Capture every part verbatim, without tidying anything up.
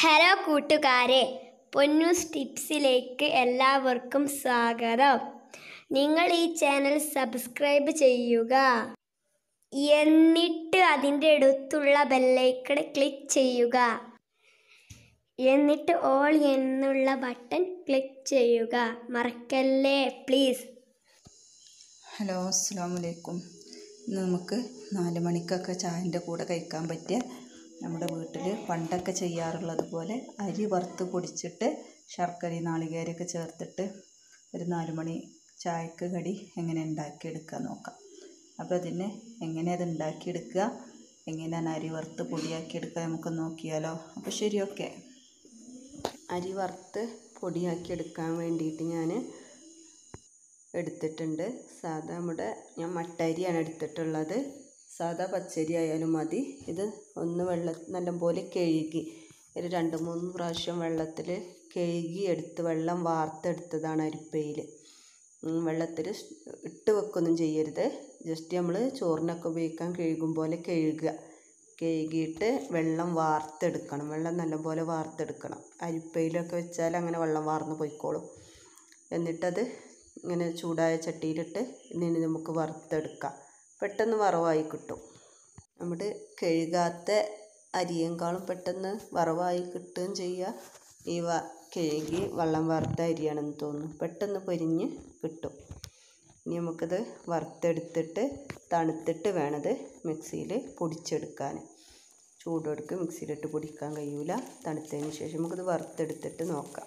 Hello കൂട്ടുകാരെ, പൊന്നൂസ് ടിപ്സിലേക്ക് എല്ലാവർക്കും സ്വാഗതം. നിങ്ങൾ ഈ ചാനൽ സബ്സ്ക്രൈബ് ചെയ്യുക, എന്നിട്ട് അതിൻ്റെ അടുത്തുള്ള ബെല്ലൈക്കൺ ക്ലിക്ക് ചെയ്യുക, എന്നിട്ട് ഓൾ എന്നുള്ള ബട്ടൺ ക്ലിക്ക് ചെയ്യുക. മറക്കല്ലേ പ്ലീസ്. ഹലോ, അസ്സലാമു അലൈക്കും. ഇന്ന് നമുക്ക് നാല് മണിക്കൊക്കെ ചായൻ്റെ കൂടെ കഴിക്കാൻ പറ്റിയ നമ്മുടെ വീട്ടിൽ പണ്ടൊക്കെ ചെയ്യാറുള്ളത് പോലെ അരി വറുത്ത് പൊടിച്ചിട്ട് ശർക്കരയും നാളികേരമൊക്കെ ചേർത്തിട്ട് ഒരു നാല് മണി ചായക്ക് കടി എങ്ങനെ ഉണ്ടാക്കിയെടുക്കുക നോക്കാം. അപ്പോൾ അതിന് എങ്ങനെ അത് ഉണ്ടാക്കിയെടുക്കുക, എങ്ങനെയാണ് അരി വറുത്ത് പൊടിയാക്കിയെടുക്കുക നമുക്ക് നോക്കിയാലോ. അപ്പോൾ ശരി, ഓക്കെ. അരി വറുത്ത് പൊടിയാക്കിയെടുക്കാൻ വേണ്ടിയിട്ട് ഞാൻ എടുത്തിട്ടുണ്ട്. സാധാ നമ്മുടെ ഞാൻ മട്ടരിയാണ് എടുത്തിട്ടുള്ളത്. സാധാ പച്ചരി ആയാലും മതി. ഇത് ഒന്ന് വെള്ളം നല്ലപോലെ കഴുകി ഒരു രണ്ട് മൂന്ന് പ്രാവശ്യം വെള്ളത്തിൽ കഴുകി എടുത്ത് വെള്ളം വാർത്തെടുത്തതാണ് അരിപ്പയിൽ. വെള്ളത്തിൽ ഇട്ട് വെക്കൊന്നും ചെയ്യരുത്. ജസ്റ്റ് നമ്മൾ ചോറിനൊക്കെ ഉപയോഗിക്കാൻ കഴുകും പോലെ കഴുകുക. കഴുകിയിട്ട് വെള്ളം വാർത്തെടുക്കണം. വെള്ളം നല്ലപോലെ വാർത്തെടുക്കണം. അരിപ്പയിലൊക്കെ വെച്ചാൽ അങ്ങനെ വെള്ളം വാർന്ന് പോയിക്കോളും. എന്നിട്ടത് ഇങ്ങനെ ചൂടായ ചട്ടിയിലിട്ട് ഇനി നമുക്ക് വറുത്തെടുക്കാം. പെട്ടെന്ന് വറവായി കിട്ടും. നമ്മുടെ കഴുകാത്ത അരിയേക്കാളും പെട്ടെന്ന് വറവായി കിട്ടുകയും ചെയ്യുക. ഈ വ കഴുകി വെള്ളം വറുത്ത അരിയാണെന്ന് തോന്നുന്നു. പെട്ടെന്ന് പൊരിഞ്ഞ് കിട്ടും. ഇനി നമുക്കിത് വറുത്തെടുത്തിട്ട് തണുത്തിട്ട് വേണത് മിക്സിയിൽ പൊടിച്ചെടുക്കാൻ. ചൂടോടുക്ക് മിക്സിയിലിട്ട് പൊടിക്കാൻ കഴിയൂല. തണുത്തതിന് ശേഷം നമുക്കിത് വറുത്തെടുത്തിട്ട് നോക്കാം.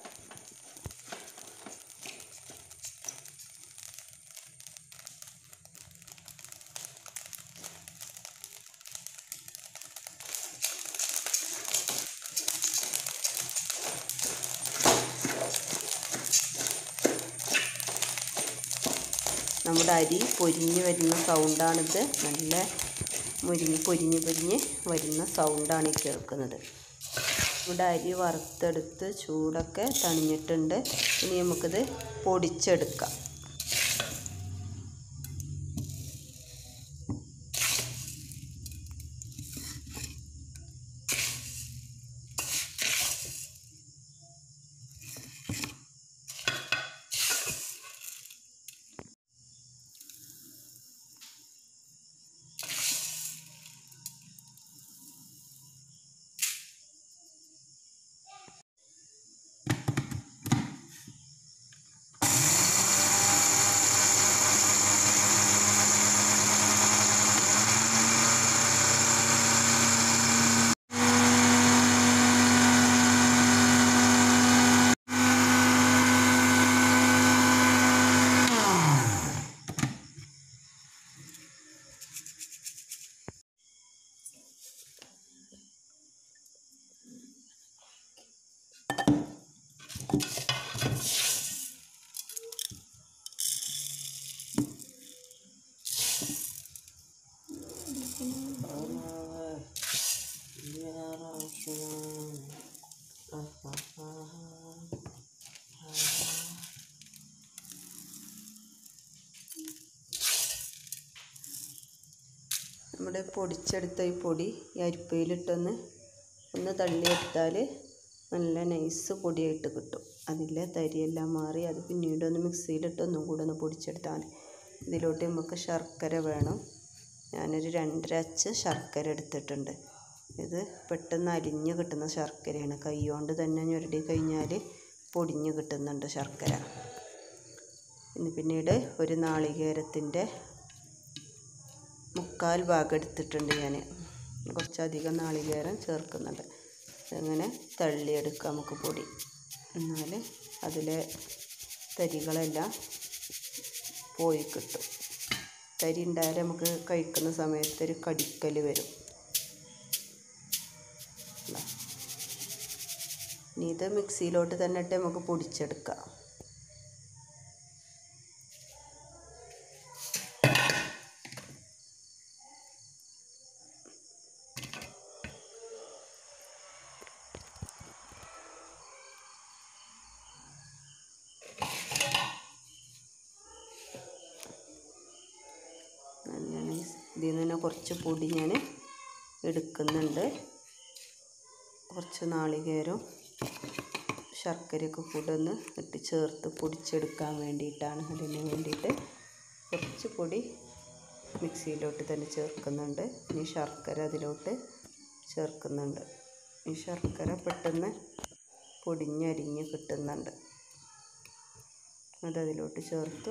നമ്മുടെ അരി പൊരിഞ്ഞ് വരുന്ന സൗണ്ടാണിത്. നല്ല മുരിഞ്ഞ് പൊരിഞ്ഞ് പൊരിഞ്ഞ് വരുന്ന സൗണ്ടാണ് ഈ കേൾക്കുന്നത്. നമ്മുടെ അരി വറുത്തെടുത്ത് ചൂടൊക്കെ തണിഞ്ഞിട്ടുണ്ട്. ഇനി നമുക്കിത് പൊടിച്ചെടുക്കാം. നമ്മുടെ പൊടിച്ചെടുത്ത ഈ പൊടി ഈ അരിപ്പയിലിട്ടൊന്ന് ഒന്ന് തള്ളിയെടുത്താൽ നല്ല നൈസ് പൊടിയായിട്ട് കിട്ടും. അതിലെ തരിയെല്ലാം മാറി അത് പിന്നീടൊന്ന് മിക്സിയിലിട്ട് ഒന്നും കൂടെ ഒന്ന് പൊടിച്ചെടുത്താൽ മതി. ഇതിലോട്ട് നമുക്ക് ശർക്കര വേണം. ഞാനൊരു രണ്ടര അച്ച് ശർക്കര എടുത്തിട്ടുണ്ട്. ഇത് പെട്ടെന്ന് അലിഞ്ഞ് കിട്ടുന്ന ശർക്കരയാണ്. കൈ കൊണ്ട് തന്നെ ഞൊരടി കഴിഞ്ഞാൽ പൊടിഞ്ഞ് കിട്ടുന്നുണ്ട് ശർക്കര. ഇനി പിന്നീട് ഒരു നാളികേരത്തിൻ്റെ മുക്കാൽ ഭാഗം എടുത്തിട്ടുണ്ട്. ഞാൻ കുറച്ചധികം നാളികേരം ചേർക്കുന്നുണ്ട്. അങ്ങനെ തള്ളിയെടുക്കാം നമുക്ക് പൊടി. എന്നാൽ അതിലെ തരികളെല്ലാം പോയി കിട്ടും. തരി ഉണ്ടായാൽ നമുക്ക് കഴിക്കുന്ന സമയത്ത് ഒരു കടിക്കൽ വരും. ഇനി ഇത് മിക്സിയിലോട്ട് തന്നെ ഇട്ട് നമുക്ക് പൊടിച്ചെടുക്കാം. ഇതിൽ നിന്ന് തന്നെ കുറച്ച് പൊടി ഞാൻ എടുക്കുന്നുണ്ട്. കുറച്ച് നാളികേരം ശർക്കരയൊക്കെ കൂടെ ഒന്ന് ഇട്ട് ചേർത്ത് പൊടിച്ചെടുക്കാൻ വേണ്ടിയിട്ടാണ്. അതിന് വേണ്ടിയിട്ട് കുറച്ച് പൊടി മിക്സിയിലോട്ട് തന്നെ ചേർക്കുന്നുണ്ട്. ഇനി ശർക്കര അതിലോട്ട് ചേർക്കുന്നുണ്ട്. ഈ ശർക്കര പെട്ടെന്ന് പൊടിഞ്ഞരിഞ്ഞ് കിട്ടുന്നുണ്ട്. അതതിലോട്ട് ചേർത്തു.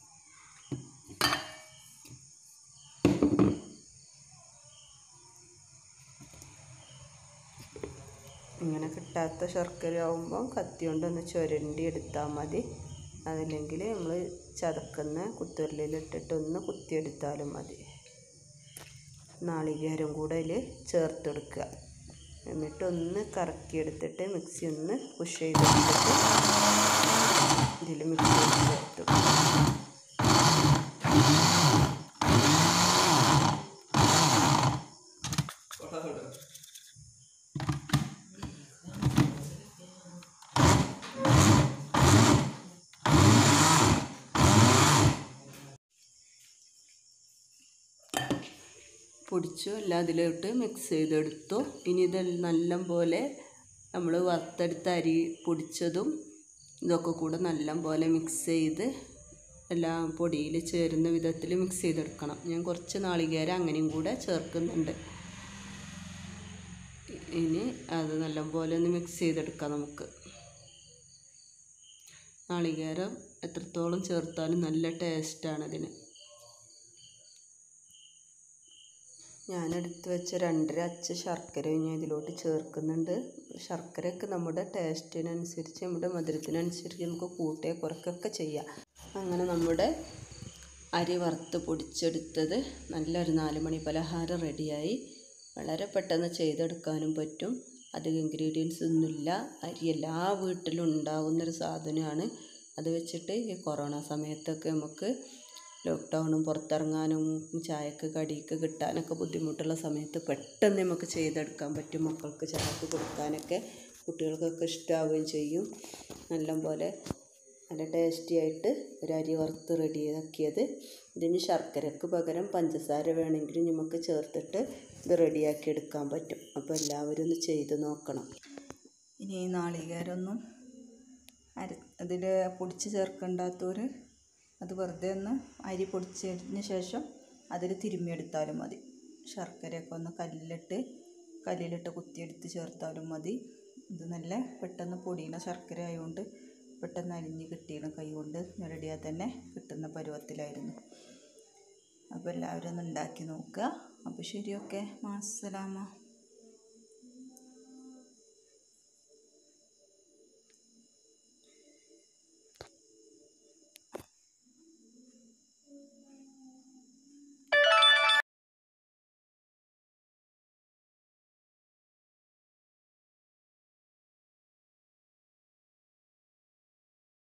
ഇങ്ങനെ കിട്ടാത്ത ശർക്കര ആകുമ്പോൾ കത്തി കൊണ്ടൊന്ന് ചുരണ്ടി എടുത്താൽ മതി. അതല്ലെങ്കിൽ നമ്മൾ ചതക്കുന്ന കുത്തുരലിലിട്ടിട്ടൊന്ന് കുത്തിയെടുത്താലും മതി. നാളികേരം കൂടെ അതിൽ ചേർത്തെടുക്കുക. എന്നിട്ടൊന്ന് കറക്കിയെടുത്തിട്ട് മിക്സി ഒന്ന് പുഷ് ചെയ്തെടുത്തിട്ട് ഇതിൽ മിക്സ് ചെയ്ത് ചേർത്തെടുക്കുക. പൊടിച്ചു എല്ലാം അതിലോട്ട് മിക്സ് ചെയ്തെടുത്തു. ഇനി ഇത് നല്ല പോലെ നമ്മൾ വറുത്തെടുത്ത അരി പൊടിച്ചതും ഇതൊക്കെ കൂടെ നല്ല പോലെ മിക്സ് ചെയ്ത് എല്ലാം പൊടിയിൽ ചേരുന്ന വിധത്തിൽ മിക്സ് ചെയ്തെടുക്കണം. ഞാൻ കുറച്ച് നാളികേരം അങ്ങനെയും കൂടെ ചേർക്കുന്നുണ്ട്. ഇനി അത് നല്ല പോലെ ഒന്ന് മിക്സ് ചെയ്തെടുക്കാം. നമുക്ക് നാളികേരം എത്രത്തോളം ചേർത്താലും നല്ല ടേസ്റ്റാണ് അതിന്. ഞാനെടുത്ത് വെച്ച രണ്ടര അച്ച് ശർക്കര ഞാൻ ഇതിലോട്ട് ചേർക്കുന്നുണ്ട്. ശർക്കരയൊക്കെ നമ്മുടെ ടേസ്റ്റിനനുസരിച്ച് നമ്മുടെ മധുരത്തിനനുസരിച്ച് നമുക്ക് കൂട്ടുകയോ കുറയ്ക്കുകയൊക്കെ ചെയ്യാം. അങ്ങനെ നമ്മുടെ അരി വറുത്ത് പൊടിച്ചെടുത്തത് നല്ലൊരു നാല് മണി പലഹാരം റെഡിയായി. വളരെ പെട്ടെന്ന് ചെയ്തെടുക്കാനും പറ്റും. അധികം ഇൻഗ്രീഡിയൻസ് ഒന്നുമില്ല. അരി എല്ലാ വീട്ടിലും ഉണ്ടാവുന്നൊരു സാധനമാണ്. അത് വെച്ചിട്ട് ഈ കൊറോണ സമയത്തൊക്കെ നമുക്ക് ലോക്ക്ഡൗണും പുറത്തിറങ്ങാനും ചായക്ക് കടിക്ക് കിട്ടാനൊക്കെ ബുദ്ധിമുട്ടുള്ള സമയത്ത് പെട്ടെന്ന് നമുക്ക് ചെയ്തെടുക്കാൻ പറ്റും. മക്കൾക്ക് ചായക്ക് കൊടുക്കാനൊക്കെ കുട്ടികൾക്കൊക്കെ ഇഷ്ടമാവുകയും ചെയ്യും. നല്ലപോലെ നല്ല ടേസ്റ്റി ആയിട്ട് ഒരു അരി വറുത്ത് റെഡിയാക്കിയത്. ഇതിന് ശർക്കരക്ക് പകരം പഞ്ചസാര വേണമെങ്കിലും നമുക്ക് ചേർത്തിട്ട് ഇത് റെഡിയാക്കി എടുക്കാൻ പറ്റും. അപ്പോൾ എല്ലാവരും ഒന്ന് ചെയ്ത് നോക്കണം. ഇനി ഈ നാളികേരമൊന്നും അര അതിൽ പൊടിച്ച് ചേർക്കേണ്ടാത്തവർ അത് വെറുതെ ഒന്ന് അരി പൊടിച്ചതിന് ശേഷം അതിൽ തിരുമ്മിയെടുത്താലും മതി. ശർക്കരയൊക്കെ ഒന്ന് കല്ലിലിട്ട് കല്ലിലിട്ട് കുത്തിയെടുത്ത് ചേർത്താലും മതി. ഇത് നല്ല പെട്ടെന്ന് പൊടിയുന്ന ശർക്കര ആയതുകൊണ്ട് പെട്ടെന്ന് അരിഞ്ഞ് കിട്ടിയാണ്. കൈ കൊണ്ട് ഞെരടിയാൽ തന്നെ കിട്ടുന്ന പരുവത്തിലായിരുന്നു. അപ്പോൾ എല്ലാവരും ഒന്ന് ഉണ്ടാക്കി നോക്കുക. അപ്പോൾ ശരി, ഓക്കെ, മാസ്സലാമ.